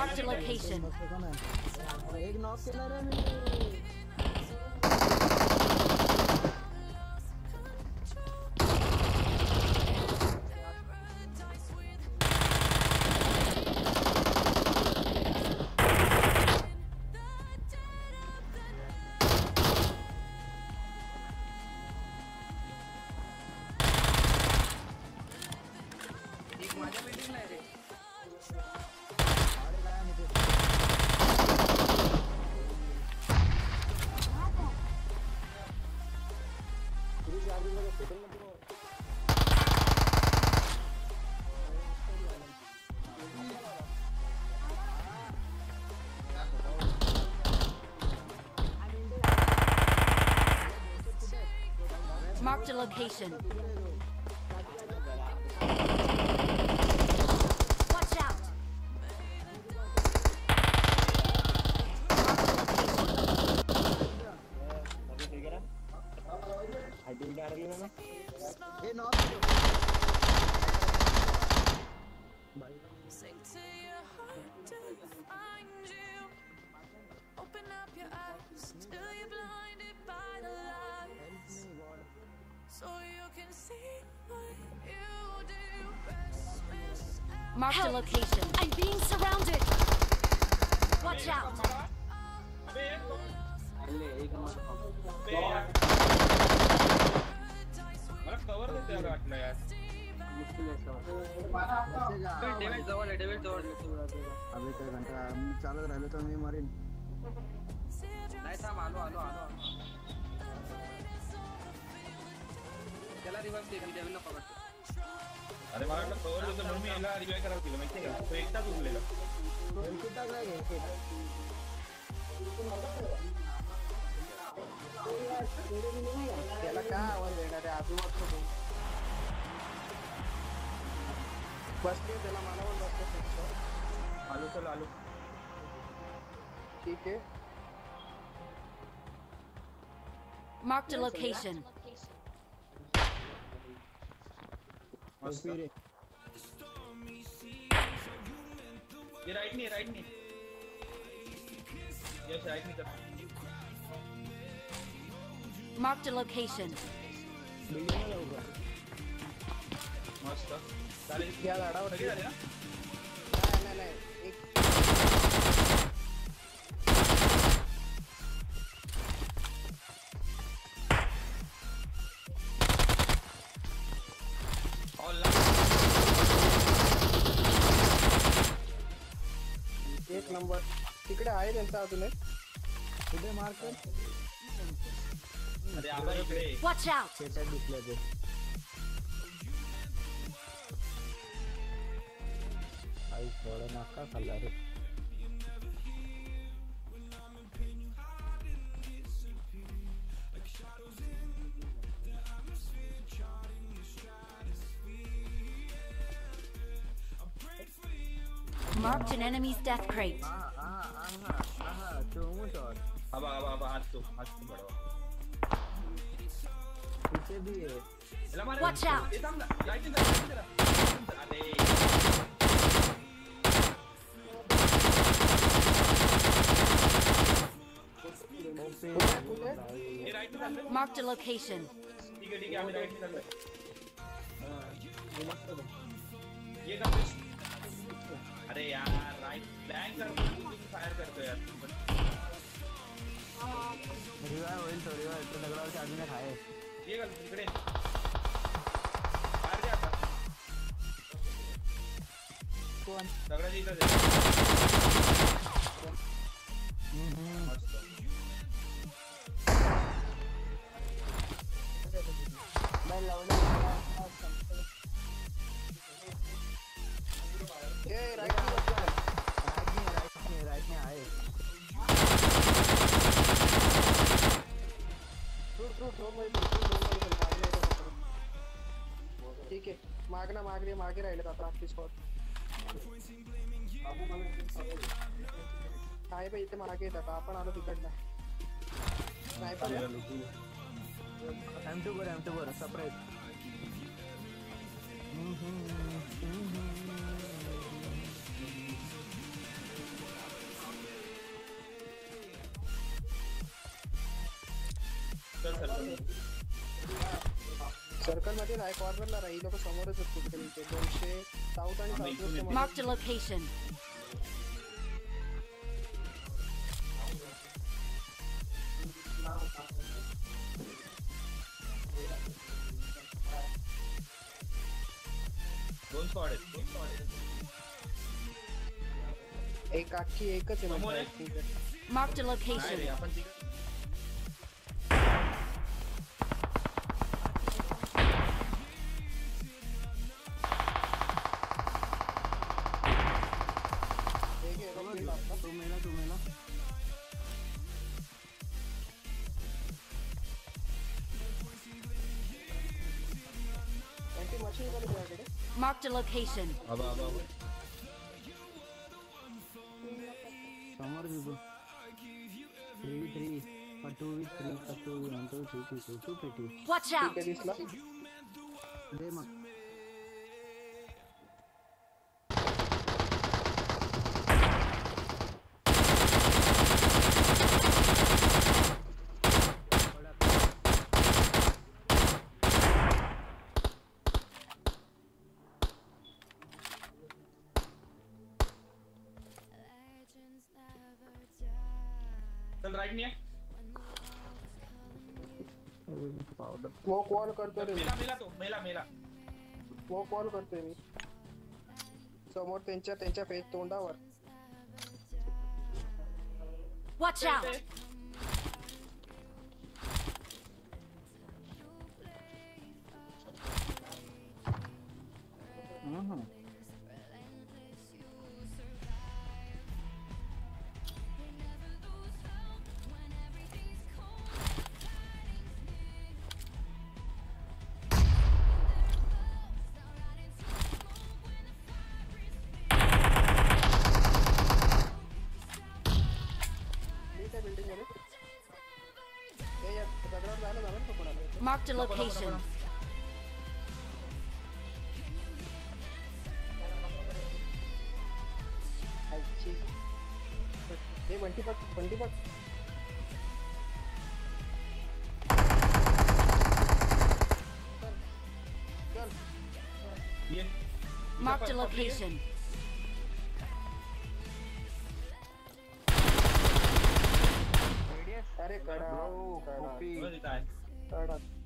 Marked a location. एक knock केला रे मी. Marked a location. Watch out! ये knock Sing to your heart to find you. Open up your eyes till you're blinded by the lights, so you can see what you do. Restless Marked a location. I'm being surrounded. Watch out! मला cover देते एवढं वाटलं यार. David जवळ आहे. अबे काय घंटा मी चालत राहिलो तर मी मरीन. नाही थांब आलो त्याला रिवाइव दे मी डेव्हिडला पकडतो. अरे मला वाटलं कव्हर देतो म्हणून मी याला रिवाइव करायला केलं माहिती का. तो एकटाच उरलेला. त्याला काय आवाज देणार आहे आजूबाजू बसले त्याला मला पण बसतो. आलो चल आलो. ठीक आहे. Marked a location. मस्त. ये राइट नहीं यस राइट नहीं कर. Marked a location. मस्त चालेल. या झाडावर सगळे झाले ना. नाही एक एक नंबर तिकडे आहे त्यांचा अजून एक कुठे मार्कर. अरे आबा इकडे. Watch out! शेतात दिसलं ते. आई थोडं नाका खाल्ला रे. Marked an enemy's death crate. आबा हाथ तो बड़वा. पीछे भी है. Watch out! ये थांब ना. राइट इन जरा. अरे ये राइट में चल. Marked a location. ठीक है आम्ही राइट में चल. ये कब. अरे यार राइट ब्लैंक कर फायर करतो यार. रिवाइव होईल तो रिवाइव तो दगडावरची अजून एक आहे. ये कर इकडे बाहेर जा आता. कोण दगडाची इथं दे. मस्त. बाय लावलं. ये राइट में आहे. ठीक आहे. मागे राहिले आता आपली स्पॉट आहे बाई. इथे मागे येतात आपण आलो तिकडनं. Sniper M2 surprise. सर्कल मध्ये नाही, कॉर्नरला राही. लोक समोरच आहेत कुठेतरी. ते 200 साऊथ आणि south west Marked a location. दोन स्क्वॉड आहेत. एक अख्खी एकच आहे समोर आहे. म्हणजे. Marked a नाही रे, location. आपण तिकडे एक आहे, एक kill आपला. तो मेला आणि ती मशीन gun आहे तुझ्याकडे. Marked a location. अब समोर people 3v3 for 2v3 for 2v1 2 pretty Watch ठीक out. आहे, दिसला. दे मग चल राईट नाही पावडर स्मोक वॉल करतो रे. मेला स्मोक वॉल करतोय मी समोर त्यांच्या फेस तोंडावर. Watch out. ठीक आहे, बिल्डिंग मध्ये. हे या दगडावर जायला झालं ना कोणाला. Marked a location. आईची. हे बंटी पट. चल. ये Marked a location. अरे कडा ओपी तिथं आहे. कडा